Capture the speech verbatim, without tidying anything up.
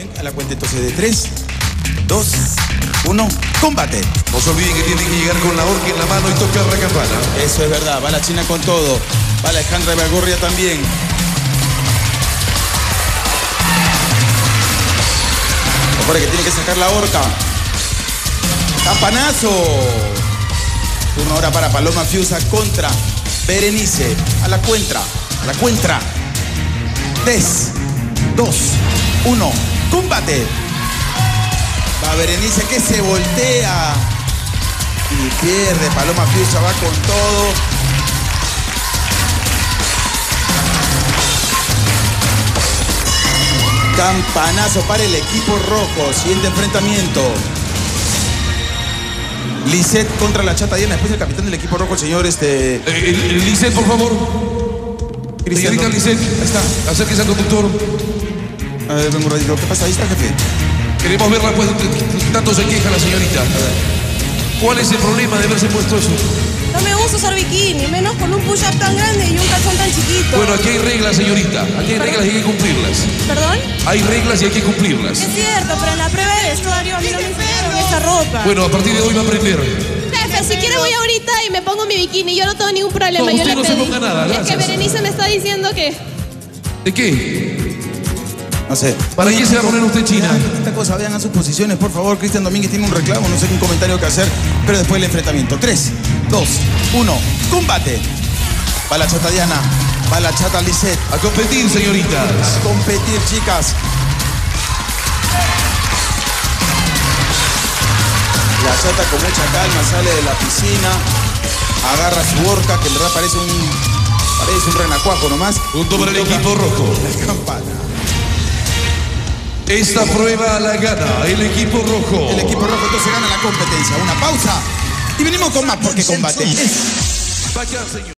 A la cuenta entonces de tres, dos, uno, combate. No se olviden que tienen que llegar con la horca en la mano y tocar la campana. Eso es verdad, va la China con todo. Va la Alejandra Bagorria también. Recuerda que tiene que sacar la horca. ¡Campanazo! Turno ahora para Paloma Fiusa contra Berenice. A la cuenta, a la cuenta. tres, dos, uno, combate. Va Berenice que se voltea y pierde. Paloma Fiusa va con todo. Campanazo para el equipo rojo. Siguiente enfrentamiento. Lisette contra la Chata Diana. Después el capitán del equipo rojo, el señor este... Eh, eh, Lisette, por favor. Cristian. Señorita Lisette. Ahí está. Acérquese al conductor. A ver, vengo un ratito. ¿Qué pasa? Ahí está, jefe. Queremos verla, pues, tanto se queja la señorita. ¿Cuál es el problema de haberse puesto eso? No me gusta usar bikini, menos con un push-up tan grande y un calzón tan chiquito. Bueno, aquí hay reglas, señorita. Aquí hay reglas y hay que cumplirlas. ¿Perdón? Hay reglas y hay que cumplirlas. Es cierto, pero en la prueba de vestuario a mí no me enseñaron esta ropa. Bueno, a partir de hoy va a aprender. Jefe, si quiere voy ahorita y me pongo mi bikini. Yo no tengo ningún problema. No, yo usted le no se pedí. ponga nada, Es gracias. que Berenice me está diciendo que... ¿De qué? No sé. ¿Para qué se va a poner usted China? Vean esta cosa, vean a sus posiciones, por favor. Cristian Domínguez tiene un reclamo, no sé qué comentario que hacer, pero después el enfrentamiento. tres, dos, uno, combate. Va la Chata Diana, va la Chata Lisette. A competir, señoritas. A competir, chicas. La Chata con mucha calma sale de la piscina, agarra su horca, que en verdad parece un... Parece un renacuajo nomás. Punto para el equipo rojo. La campana. Esta prueba la gana el equipo rojo. El equipo rojo entonces gana la competencia. Una pausa y venimos con más porque combate. Vaya, señor.